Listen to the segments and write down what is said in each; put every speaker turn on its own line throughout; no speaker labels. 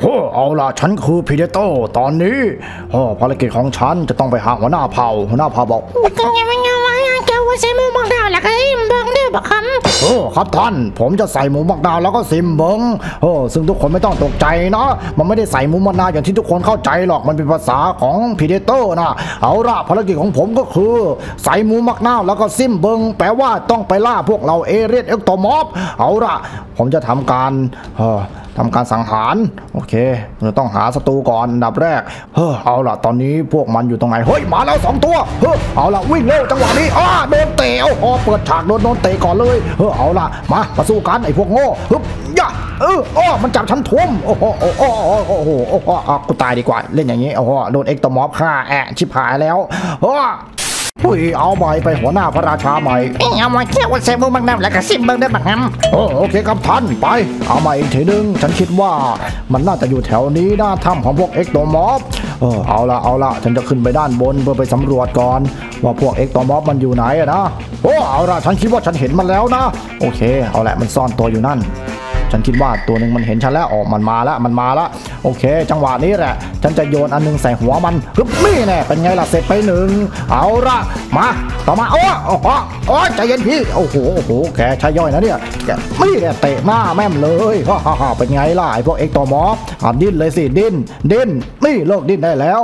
เอาล่ะฉันคือพีเดโตตอนนี้ภารกิจของฉันจะต้องไปหาหัวหน้าเผ่าบอก
ใส่หมูมักดาวแล้วก็ซิมเบิ้งได้บ่ครับ
ครับท่านผมจะใส่หมูมักดาวแล้วก็ซิมเบิ้งซึ่งทุกคนไม่ต้องตกใจนะมันไม่ได้ใส่หมูมักดาวอย่างที่ทุกคนเข้าใจหรอกมันเป็นภาษาของพีเดโตนะเอาล่ะภารกิจของผมก็คือใส่หมูมักดาวแล้วก็ซิมเบิ้งแปลว่าต้องไปล่าพวกเราเอเรียสเอ็กโตมอฟเอาล่ะผมจะทำการสังหารโอเคเราต้องหาศัตรูก่อนอันดับแรกเอาล่ะตอนนี้พวกมันอยู่ตรงไหนเฮ้ยมาแล้ว2ตัวเอาล่ะวิ่งเร็วจังหวะนี้โดนเตะเปิดฉากโดนเตะก่อนเลยเอาล่ะมาสู้กันไอ้พวกโง่ย่ามันจับฉันทุ่มโอ้โหกูตายดีกว่าเล่นอย่างนี้โดนเอ็กโตมอฟฆ่าชิบหายแล้วเอาใบไปหัวหน้าพระราชาใหม่
เอามาแค่ว่าใส่หมูมักดาวแล้วก็ซิมเบิ้งได้บ่ครับ
โอเคครับท่านไปเอามาอีกทีนึงฉันคิดว่ามันน่าจะอยู่แถวนี้นะถ้ำของพวกเอ็กโตมอฟเอาละฉันจะขึ้นไปด้านบนเพื่อไปสำรวจก่อนว่าพวกเอ็กโตมอฟมันอยู่ไหนนะเอาละฉันคิดว่าฉันเห็นมันแล้วนะโอเคเอาละมันซ่อนตัวอยู่นั่นฉันคิดว่าตัวหนึ่งมันเห็นฉันแล้วมันมาละโอเคจังหวะนี้แหละฉันจะโยนอันนึงใส่หัวมันนี่แน่เป็นไงล่ะเสร็จไปหนึ่งเอาละมาต่อมาใจเย็นพี่โอ้โหแกใช้ย่อยนะเนี่ยแกนี่แหละเตะหน้าแม่มเลยเป็นไงล่ะไอ้พวกเอ็กโตมอฟดิ้นเลยสิดิ้นนี่เลิกดิ้นได้แล้ว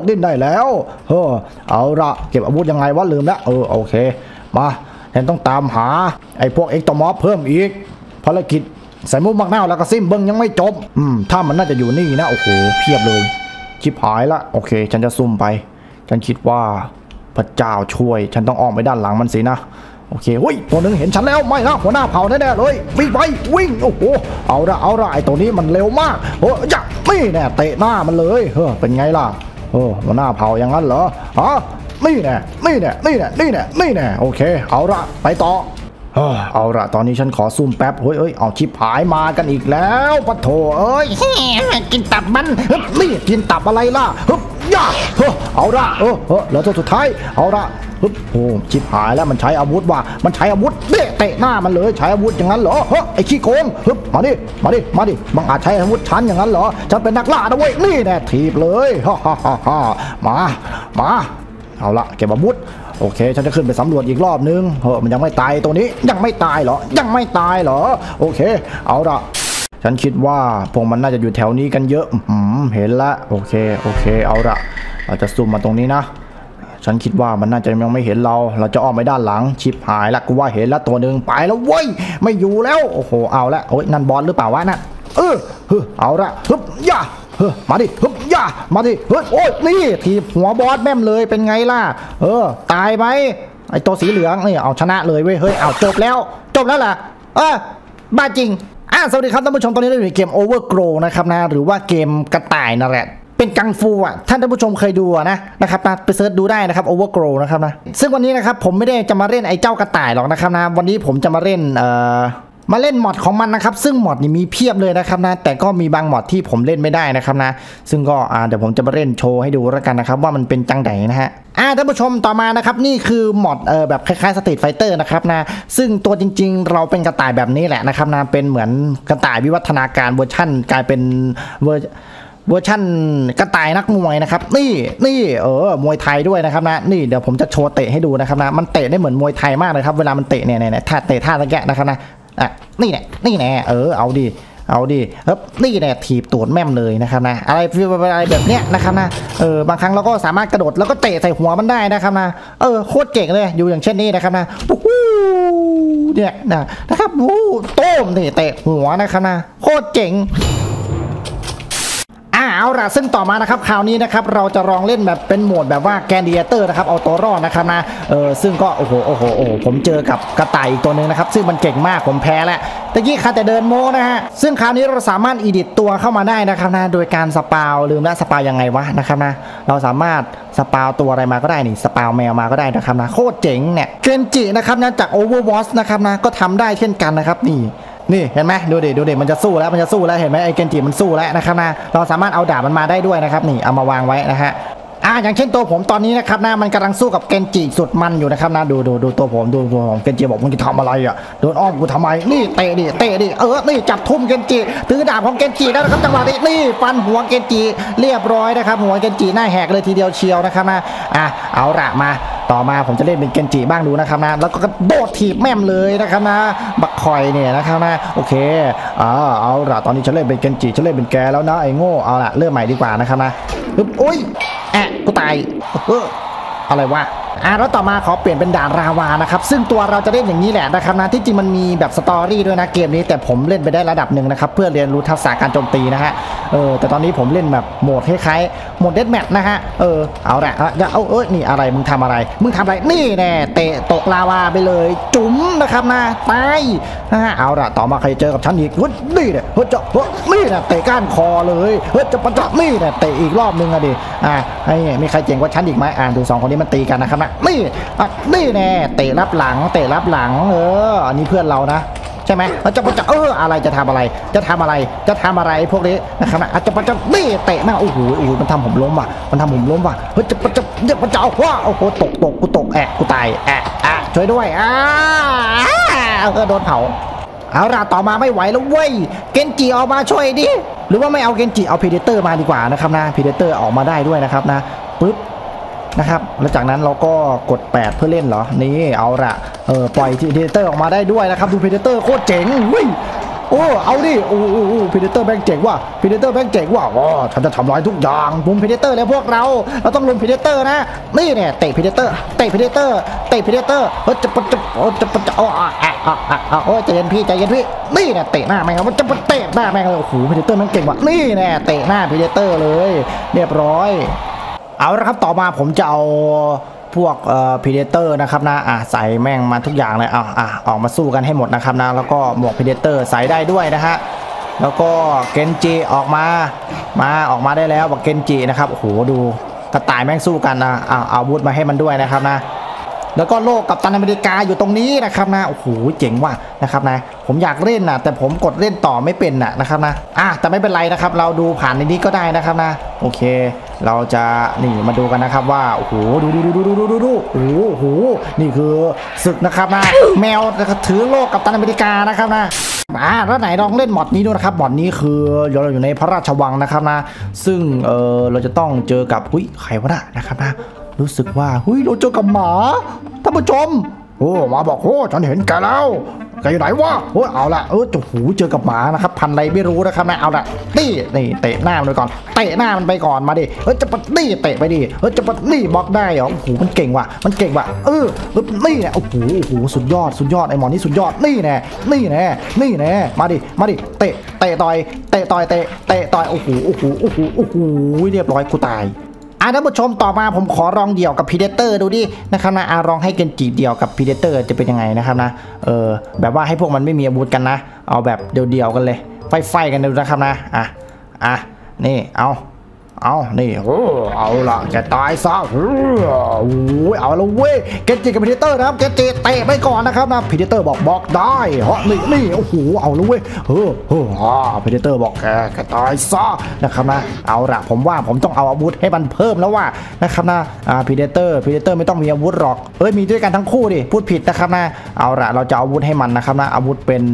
เอาละเก็บอาวุธยังไงวะลืมแล้วโอเคมาฉันต้องตามหาไอ้พวกเอ็กโตมอฟเพิ่มอีกภารกิจใส่หมูมักดาวแล้วก็ซิมเบิ้งยังไม่จบถ้ามันน่าจะอยู่นี่นะโอ้โหเพียบเลยชิบหายละโอเคฉันจะซุ่มไปฉันคิดว่าพระเจ้าช่วยฉันต้องอ้อมไปด้านหลังมันสินะโอเคเฮ้ยตัวนึงเห็นฉันแล้วไม่นะหัวหน้าเผ่าแน่ๆเลยวิ่งโอ้โหเอาละไอ้ตัวนี้มันเร็วมากจับนี่แน่เตะหน้ามันเลยเป็นไงล่ะหัวหน้าเผ่าอย่างนั้นเหรอนี่แน่โอเคเอาละไปต่อเอาละตอนนี้ฉันขอซูมแป๊บเฮ้ยเอาชิบหายมากันอีกแล้วปะโถ
กินตับมัน
นี่กินตับอะไรล่ะย่าเอาละแล้วตัวสุดท้ายเอาละชิบหายแล้วมันใช้อาวุธเตะหน้ามันเลยใช้อาวุธอย่างนั้นเหรอไอ้ขี้โกงมาดิบังอาจใช้อาวุธฉันอย่างนั้นเหรอฉันเป็นนักล่านะเว้ยนี่แน่ถีบเลยมาเอาละเก็บอาวุธโอเคฉันจะขึ้นไปสำรวจอีกรอบนึงมันยังไม่ตายตัวนี้ยังไม่ตายเหรอโอเคเอาละฉันคิดว่าพวกมันน่าจะอยู่แถวนี้กันเยอะเห็นละโอเคเอาละเราจะซูมมาตรงนี้นะฉันคิดว่ามันน่าจะยังไม่เห็นเราจะอ้อมไปด้านหลังชิบหายละกูว่าเห็นแล้วตัวนึงไปแล้วเว้ยไม่อยู่แล้วโอ้โหเอาละนั่นบอลหรือเปล่าวะน่ะเอาละย่ามาดิย่ามาดิโอ้ยนี่ทีหัวบอสแม่มเลยเป็นไงล่ะตายไหมไอตัวสีเหลืองนี่เอาชนะเลยเว้ยเอาจบแล้วล่ะบ้าจริงสวัสดีครับท่านผู้ชมตอนนี้เราอยู่ในเกม Overgrow นะครับนะหรือว่าเกมกระต่ายนั่นแหละเป็นกังฟูท่านผู้ชมเคยดูนะครับไปเซิร์ชดูได้นะครับ Overgrow นะครับนะซึ่งวันนี้นะครับผมไม่ได้จะมาเล่นไอ้เจ้ากระต่ายหรอกนะครับนะวันนี้ผมจะมาเล่นมอดของมันนะครับซึ่งมอดนี่มีเพียบเลยนะครับนะแต่ก็มีบางมอดที่ผมเล่นไม่ได้นะครับนะซึ่งก็เดี๋ยวผมจะมาเล่นโชว์ให้ดูแล้วกันนะครับว่ามันเป็นจังไดนะฮะท่านผู้ชมต่อมานะครับนี่คือมอดแบบคล้ายๆสตรีทไฟเตอร์นะครับนะซึ่งตัวจริงๆเราเป็นกระต่ายแบบนี้แหละนะครับนะเป็นเหมือนกระต่ายวิวัฒนาการเวอร์ชั่นกลายเป็นเวอร์ชั่นกระต่ายนักมวยนะครับนี่มวยไทยด้วยนะครับนะนี่เดี๋ยวผมจะโชว์เตะให้ดูนะครับนะมันเตะได้เหมือนมวยไทยมากเลยครับเวลามันเตะเนี่ยท่าเตะท่าตะแกะนะครับนะนี่แน่เอาดินี่แน่ถีบตูดแม่มเลยนะครับนะอะไรแบบเนี้ยนะครับนะบางครั้งเราก็สามารถกระโดดแล้วก็เตะใส่หัวมันได้นะครับนะโคตรเก่งเลยอยู่อย่างเช่นนี้นะครับนะเนี่ยนะครับโต้มนี่เตะหัวนะครับนะโคตรเจ๋งเอาล่ะซึ่งต่อมานะครับคราวนี้นะครับเราจะลองเล่นแบบเป็นโหมดแบบว่าแกนดิเอเตอร์นะครับเอาตัวรอดนะครับนะซึ่งก็โอ้โหผมเจอกับกระต่ายอีกตัวนึงนะครับซึ่งมันเก่งมากผมแพ้แล้วตะกี้ข้าแต่เดินโม้นะฮะซึ่งคราวนี้เราสามารถอีดิตตัวเข้ามาได้นะครับนะโดยการสปาวลืมแล้วสปาวยังไงวะนะครับนะเราสามารถสปาวตัวอะไรมาก็ได้นี่สปาวแมวมาก็ได้นะครับนะโคตรเจ๋งเนี่ยเกนจินะครับนะจาก Overwatch นะครับนะก็ทำได้เช่นกันนะครับนี่เห็นไหมดูดิมันจะสู้แล้วเห็นไหมไอเกนจิมันสู้แล้วนะครับนะเราสามารถเอาดาบมันมาได้ด้วยนะครับนี่เอามาวางไว้นะฮะอย่างเช่นตัวผมตอนนี้นะครับนะมันกำลังสู้กับเกนจิสุดมันอยู่นะครับนะดูตัวผมดูตัวผมเกนจิบอกมึงจะทำอะไรอ่ะโดนอ้อมกูทำไมนี่เตะดินี่จับทุ่มเกนจิถือดาบของเกนจิแล้วนะครับจังหวะนี้นี่ฟันหัวเกนจิเรียบร้อยนะครับหัวเกนจิหน้าแหกเลยทีเดียวเชียวนะครับนะเอาละมาต่อมาผมจะเล่นเป็นเกนจิบ้างดูนะครับนะแล้วก็กระโดดถีบแม่มเลยนะครับนะบักคอยเนี่ยนะครับนะโอเคเอาละตอนนี้ฉันเล่นเป็นเกนจิฉันเล่นเป็นแกแล้วนะไอ้โง่เอาละเริ่มใหม่ดีกว่านะครับนะโอ้ยกูตายอะไรวะแล้วต่อมาขอเปลี่ยนเป็นด่านราวานะครับซึ่งตัวเราจะเล่นอย่างนี้แหละนะครับนะที่จริงมันมีแบบสตอรี่ด้วยนะเกมนี้แต่ผมเล่นไปได้ระดับหนึ่งนะครับเพื่อเรียนรู้ทักษะการโจมตีนะฮะแต่ตอนนี้ผมเล่นแบบโหมดคล้ายๆโหมดเดธแมทนะฮะเอาละนี่อะไรมึงทำอะไรนี่แน่เตะตกลาวาไปเลยจุ๋มนะครับนะตายนะฮะเอาละต่อมาใครเจอกับฉันอีกนี่เนี่ยนี่นะเตะก้านคอเลยจะปัญจนี่เนี่ยเตะอีกรอบนึงอะดิมีใครเจ๋งกว่าฉันอีกไหมดู2คนนี้มันตีกันนะครับนะนี่แน่เตะรับหลังอันนี้เพื่อนเรานะใช่ไหมจะอะไรจะทำอะไรพวกนี้นะครับนะจะนี่เตะมากโอ้โหมันทำผมล้มว่ะจะเอาว่าโอ้โหตกกูตกกูตายช่วยด้วยโดนเผาเอาล่ะต่อมาไม่ไหวแล้วเว้ยเกนจิออกมาช่วยดิหรือว่าไม่เอาเกนจิเอาพีเดเตอร์มาดีกว่านะครับนะพีเดเตอร์ออกมาได้ด้วยนะครับนะปึ๊บนะครับแล้วจากนั้นเราก็กด8เพื่อเล่นเหรอนี่เอาละปล่อยพีเดเตอร์ออกมาได้ด้วยนะครับดูพีเดเตอร์โคตรเจ๋งเอาดิพีเดเตอร์แบงเจ๋งว่ะฉันจะทำลายทุกอย่างลุมพีเดเตอร์แล้วพวกเราต้องลุมพีเดเตอร์นะนี่เนี่ยเตะพีเดเตอร์ใจเย็นพี่นี่เนี่ยเตะหน้าแม่งมันจะเตะหน้าแม่งเลยโอ้โหพีเดเตอร์มันเก่งว่ะนี่แน่เตะหน้าพีเดเตอร์เลยเรียบร้อยเอาละครับต่อมาผมจะเอาพวกพีเดเตอร์นะครับนะใส่แม่งมาทุกอย่างเลยออกมาสู้กันให้หมดนะครับนะแล้วก็หมวกพีเดเตอร์ใส่ได้ด้วยนะฮะแล้วก็เกนจิออกมาได้แล้วบอกเกนจินะครับโอ้โหดูกระต่ายแม่งสู้กันนะเอาอาวุธมาให้มันด้วยนะครับนะแล้วก็โลกกัปตันอเมริกาอยู่ตรงนี้นะครับนะโอ้โหเจ๋งว่ะนะครับนะผมอยากเล่นนะแต่ผมกดเล่นต่อไม่เป็นนะครับนะแต่ไม่เป็นไรนะครับเราดูผ่านในนี้ก็ได้นะครับนะโอเคเราจะนี่มาดูกันนะครับว่าโอ้โหดูโอ้โหนี่คือศึกนะครับนะแมวถือโลกกัปตันอเมริกานะครับนะแล้วไหนลองเล่นมอดนี้ดูนะครับมอดนี้คือเราอยู่ในพระราชวังนะครับนะซึ่งเราจะต้องเจอกับใครวะนะครับนะรู้สึกว่าเราเจอกับหมาท่านผู้ชมหมาบอกฉันเห็นแกแล้วแกอยู่ไหนวะเอาละเจอกับหมานะครับพันอะไรไม่รู้นะครับนะเอาละนี่เตะหน้ามันไปก่อนมาดิจะปัดนี่เตะไปดิจะปัดนี่บล็อกได้เหรอโอ้โหมันเก่งว่ะนี่แน่โอ้โหสุดยอดไอ้หมอนี่สุดยอดนี่แน่มาดิเตะต่อยโอ้โหเรียบร้อยกูตายท่านผู้ชมต่อมาผมขอลองเดี่ยวกับพีเดเตอร์ดูดินะครับนะลองให้เกนจิเดี่ยวกับพีเดเตอร์จะเป็นยังไงนะครับนะแบบว่าให้พวกมันไม่มีอาวุธกันนะเอาแบบเดี่ยวกันเลยไฟกันดูนะครับนะนี่เอานี่เอาละแกตายซะเอาละเว้ยเกนจิกับพีเดเตอร์นะครับเกนจิเตะไปก่อนนะครับนะพีเดเตอร์บอกได้นี่โอ้โหเอาละเว้ยพีเดเตอร์บอกแกตายซะนะครับนะเอาละผมว่าผมต้องเอาอาวุธให้มันเพิ่มแล้วว่านะครับนะพีเดเตอร์ไม่ต้องมีอาวุธหรอกมีด้วยกันทั้งคู่ดิพูดผิดนะครับนะเอาละเราจะอาวุธให้มันนะครับนะอาวุธเป็น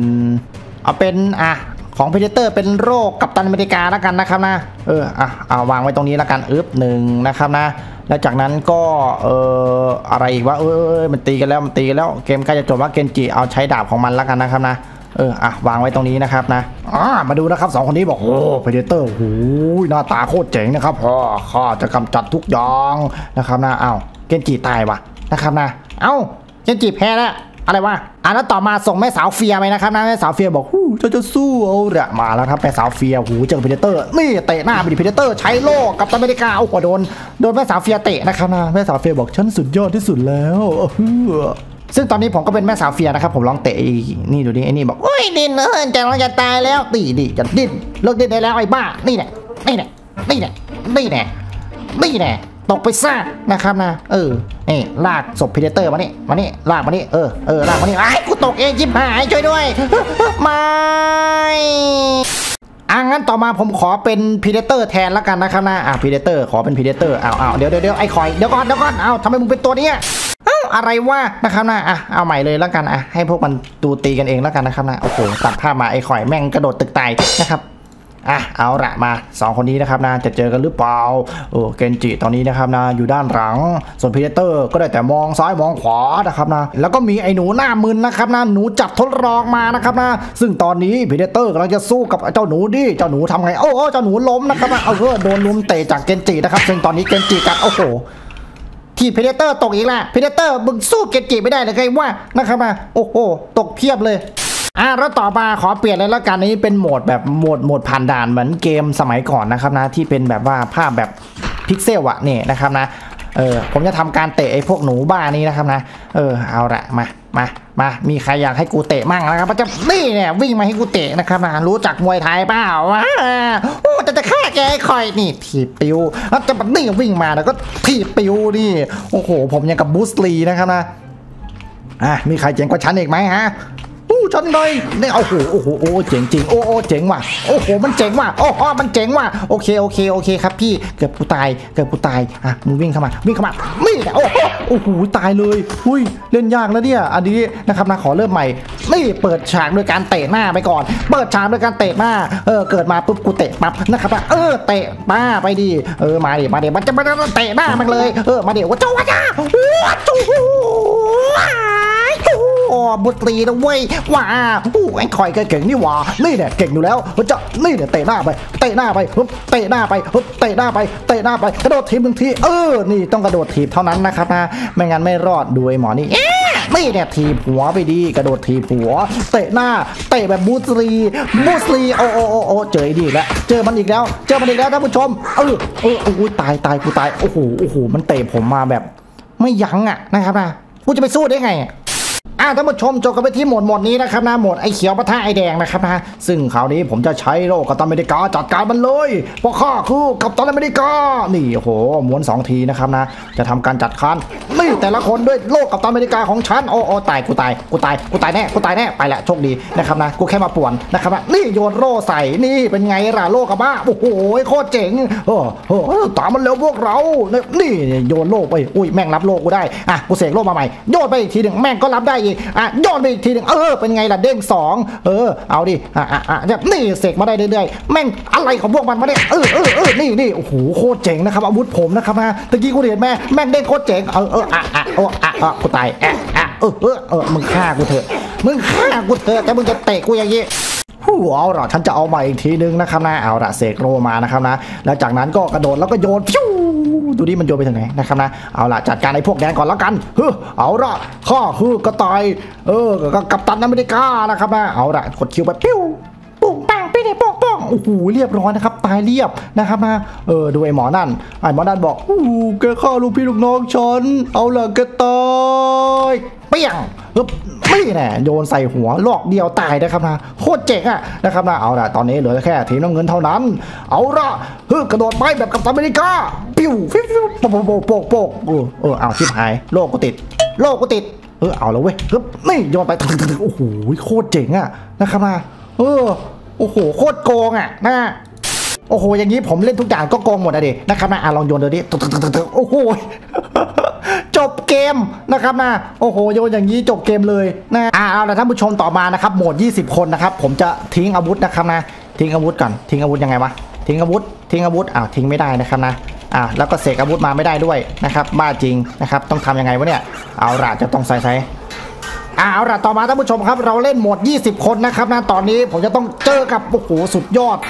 ของพีเดเตอร์เป็นโรคกัปตันอเมริกาแล้วกันนะครับนะเอาวางไว้ตรงนี้แล้วกันหนึ่งนะครับนะแล้วจากนั้นก็อะไรอีกวะมันตีกันแล้วเกมใกล้จะจบว่าเกนจิเอาใช้ดาบของมันแล้วกันนะครับนะวางไว้ตรงนี้นะครับนะมาดูนะครับ2คนนี้บอกพีเดเตอร์หน้าตาโคตรเจ๋งนะครับข้าจะกำจัดทุกอย่างนะครับนะเกนจิตายวะนะครับนะเกนจิแพ้แล้วอะไรวะแล้วต่อมาส่งแม่สาวเฟียไปนะครับนะแม่สาวเฟียบอกจะสู้เอาละมาแล้วครับแม่สาวเฟียเจอพีเดเตอร์นี่เตะหน้าไปดิพีเดเตอร์ใช้โล่กับอเมริกาโอ้โหโดนแม่สาวเฟียเตะนะครับนะแม่สาวเฟียบอกฉันสุดยอดที่สุดแล้วซึ่งตอนนี้ผมก็เป็นแม่สาวเฟียนะครับผมลองเตะนี่ดูดิไอ้นี่บอกดิ้นจะเราจะตายแล้วตีจะดิ้นเลิกดิ้นได้แล้วไอ้บ้านี่แน่ตกไปซะนะครับนะนี่ลากศพพีเดเตอร์มานี่ลากมานี่ลากมานี่กูตกเองชิบหายช่วยด้วยไม่งั้นต่อมาผมขอเป็นพีเดเตอร์แทนแล้วกันนะครับนะพีเดเตอร์ขอเป็นพีเดเตอร์เดี๋ยวไอ้คอยเดี๋ยวก่อนทำไมมึงเป็นตัวเนี้ยอะไรวะนะครับนะเอาใหม่เลยแล้วกันให้พวกมันดูตีกันเองแล้วกันนะครับนะโอ้โหตัดภาพมาไอ้คอยแม่งกระโดดตึกตายนะครับเอาละมา2คนนี้นะครับนะจะเจอกันหรือเปล่าเกนจิตอนนี้นะครับนะอยู่ด้านหลังส่วนพีเดเตอร์ก็ได้แต่มองซ้ายมองขวานะครับนะแล้วก็มีไอ้หนูหน้ามึนนะครับนะหนูจับทดลองมานะครับนะซึ่งตอนนี้พีเดเตอร์กำลังจะสู้กับเจ้าหนูดิเจ้าหนูทำไงเจ้าหนูล้มนะครับนะโดนลุมเตะจากเกนจินะครับซึ่งตอนนี้เกนจิกัดโอ้โหที่พีเดเตอร์ตกอีกแล้วพีเดเตอร์มึงสู้เกนจิไม่ได้เลยไงว่านะครับนะโอ้โหตกเพียบเลยแล้วต่อมาขอเปลี่ยนเลยแล้วกันนี้เป็นโหมดแบบโหมดผ่านด่านเหมือนเกมสมัยก่อนนะครับนะที่เป็นแบบว่าภาพแบบพิกเซลนี่นะครับนะผมจะทำการเตะไอ้พวกหนูบ้านี้นะครับนะเอาละมามีใครอยากให้กูเตะมั่งนะครับจะนี่เนี่ยวิ่งมาให้กูเตะนะครับนะรู้จักมวยไทยเปล่าจะฆ่าแกคอยนี่ถีบปิวแล้วจะนี่วิ่งมาแล้วก็ถีบปิวนี่โอ้โหผมยังกับบูสลีนะครับนะมีใครเจ๋งกว่าฉันอีกไหมฮะฉันเลยเนี่ยโอ้โหเจ๋งจริงเจ๋งว่ะโอ้โหมันเจ๋งว่ะมันเจ๋งว่ะโอเคครับพี่เกือบกูตายมึงวิ่งเข้ามานี่แหละโอ้โหตายเลยเล่นยากแล้วเนี่ยอันนี้นะครับนะขอเริ่มใหม่นี่เปิดฉากโดยการเตะหน้าไปก่อนเปิดฉากโดยการเตะหน้าเกิดมาปุ๊บกูเตะปั๊บนะครับเตะป้าไปดิมาดิมันจะมาเตะหน้ามันเลยมาดิว่าเจ้าบุตรีนะเว้ยว้าไอ้คอยเก่งนี่หว่านี่เนี่ยเก่งอยู่แล้วจะนี่เนี่ยเตะหน้าไปเตะหน้าไปกระโดดทีบ1ทีนี่ต้องกระโดดทีบเท่านั้นนะครับนะไม่งั้นไม่รอดดูไอ้หมอนี่เนี่ยทีบหัวไปดีกระโดดทีบหัวเตะหน้าเตะแบบบูสลีเจอดีแล้วเจอมันอีกแล้วท่านผู้ชมตายกูตายโอ้โหมันเตะผมมาแบบไม่ยั้งนะครับนะกูจะไปสู้ได้ไงท่านผู้ชมจบกันไปที่โหมดนี้นะครับนะโหมดไอ้เขียวปะทะไอ้แดงนะครับนะซึ่งคราวนี้ผมจะใช้โลกัปตันอเมริกาจัดการมันเลยเพราะข้าคือกัปตันอเมริกานี่โอ้โหม้วน2ทีนะครับนะจะทำการจัดการนี่แต่ละคนด้วยโลกัปตันอเมริกาของฉันตายกูตายแน่ไปละโชคดีนะครับนะกูแค่มาป่วนนะครับนะนี่โยนโล่ใส่นี่เป็นไงล่ะโลกับบ้าโอ้โหโคตรเจ๋งตามมันเร็วพวกเรานี่โยนโล่ไปแม่งรับโล่กูได้กูเสกโล่มาใหม่โยนไปอีกทีหนึ่งแม่งก็รับได้ย้อนไปอีกทีหนึ่งเป็นไงล่ะเด้ง2เอาดินี่เสกมาได้เรื่อยๆแม่งอะไรของพวกมันมาเนี่ยนี่โอ้โหโคตรเจ๋งนะครับอาวุธผมนะครับนะตะกี้กูเห็นแม่งเด้งโคตรเจ๋งกูตายมึงฆ่ากูเถอะแต่มึงจะเตะกูอย่างงี้เอาล่ะฉันจะเอาใหม่อีกทีนึงนะครับนะเอาล่ะเสกโรมานะครับนะแล้วจากนั้นก็กระโดดแล้วก็โยนดูดิมันโยนไปทางไหนนะครับนะเอาล่ะจัดการไอ้พวกแดงก่อนแล้วกันเอาล่ะข้าคือกระต่ายกัปตันอเมริกานะครับนะเอาล่ะกดคิวไปปิ้วปุ้งปังไปเลยป้องโอ้โหเรียบร้อยนะครับตายเรียบนะครับนะดูไอ้หมอนั่นบอกแกฆ่าลูกพี่ลูกน้องฉันเอาล่ะแกตายเปี้ยงไม่แน่โยนใส่หัวลอกเดียวตายนะครับนะโคตรเจ๋งนะครับนะเอาล่ะตอนนี้เหลือแค่ทีมน้ำเงินเท่านั้นเอาล่ะกระโดดไปแบบกัปตันอเมริกาปิ้วฟิวโปกเอาชิบหายโลกกูติดเอาแล้วเว้ยนี่โยนไปโอ้โหโคตรเจ๋งนะครับนะโอ้โหโคตรโกงนะโอ้โหอย่างนี้ผมเล่นทุกอย่างก็โกงหมดดินะครับนะลองโยนดูดิโอ้โหจบเกมนะครับนะโอ้โหโยนอย่างนี้จบเกมเลยนะเอาละท่านผู้ชมต่อมานะครับโหมด20 คนนะครับผมจะทิ้งอาวุธนะครับนะทิ้งอาวุธก่อนทิ้งอาวุธยังไงวะทิ้งอาวุธทิ้งไม่ได้นะครับนะแล้วก็เสกอาวุธมาไม่ได้ด้วยนะครับบ้าจริงนะครับต้องทำยังไงวะเนี่ยเอาละจะต้องใส่เอาล่ะต่อมาท่านผู้ชมครับเราเล่นโหมด20 คนนะครับนะตอนนี้ผมจะต้องเจอกับโอ้โหสุดยอด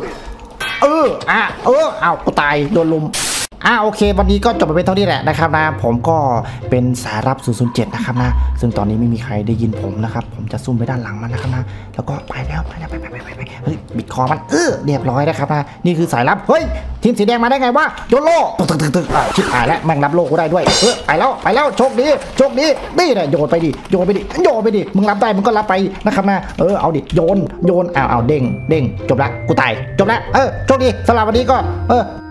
เอากูตายโดนลุมโอเควันนี้ก็จบไปเป็นเท่านี้แหละนะครับนะผมก็เป็นสายรับ007นะครับนะซึ่งตอนนี้ไม่มีใครได้ยินผมนะครับผมจะซุ่มไปด้านหลังมันนะครับนะแล้วก็ไปแล้วไปเฮ้ยบิดคอมันเรียบร้อยนะครับนะนี่คือสายรับเฮ้ยทีมสีแดงมาได้ไงวะโยนโล่ตึกชิบหายแล้วแม่งรับโล่กูได้ด้วยไปแล้วโชคดีนี่แหละโยนไปดิมึงรับได้มึงก็รับไปนะครับนะเอาดิโยนเอาเด้งจบละกูตายจบละโชคดีสำหรับวันนี้ก็